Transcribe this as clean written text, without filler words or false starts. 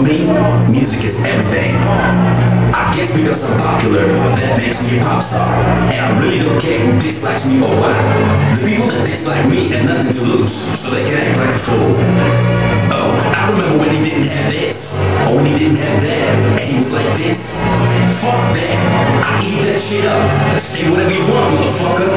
For me, music is everything. I guess because I'm popular, that makes me a pop star. And I really don't care who dislikes me or why. The people that dislike me have nothing to lose, so they can act like a fool. Oh, I remember when he didn't have this, or when he didn't have that, and he was like this. Fuck that. I eat that shit up. Say whatever you want, motherfucker.